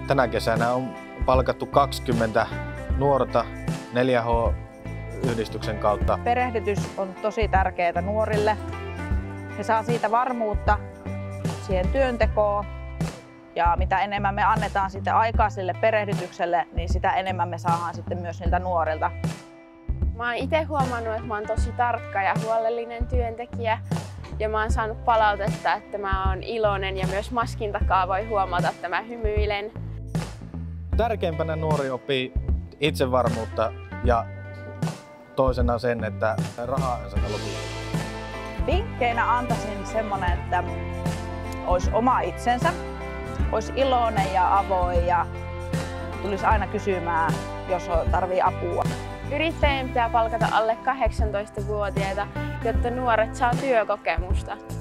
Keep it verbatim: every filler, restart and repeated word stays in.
Tänä kesänä on palkattu kaksikymmentä nuorta neljä H-yhdistyksen kautta. Perehdytys on tosi tärkeää nuorille. He saa siitä varmuutta siihen työntekoon. Ja mitä enemmän me annetaan sitten aikaa sille perehdytykselle, niin sitä enemmän me saadaan sitten myös niiltä nuorilta. Mä oon itse huomannut, että mä oon tosi tarkka ja huolellinen työntekijä. Ja mä oon saanut palautetta, että mä oon iloinen ja myös maskin takaa voi huomata, että mä hymyilen. Tärkeimpänä nuori oppii itsevarmuutta ja toisena sen, että rahaa ei saa lopulta. Vinkkeinä antaisin semmoinen, että olisi oma itsensä, olisi iloinen ja avoin ja tulisi aina kysymään, jos tarvii apua. Yrittäjien pitää palkata alle kahdeksantoistavuotiaita, jotta nuoret saa työkokemusta.